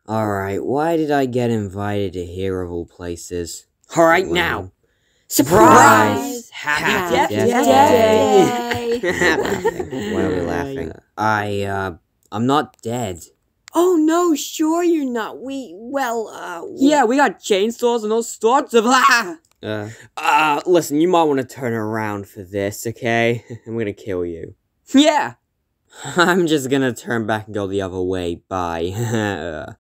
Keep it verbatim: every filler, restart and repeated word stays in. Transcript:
Alright, why did I get invited to here of all places? Alright, Well, now! Surprise! Surprise! Happy, Happy Death, Death Day! Day! Why are we laughing? I, uh, I'm not dead. Oh no, sure you're not. We, well, uh... We... Yeah, we got chainsaws and all sorts of... Uh, uh, listen, you might want to turn around for this, okay? I'm gonna kill you. Yeah! I'm just gonna turn back and go the other way, bye.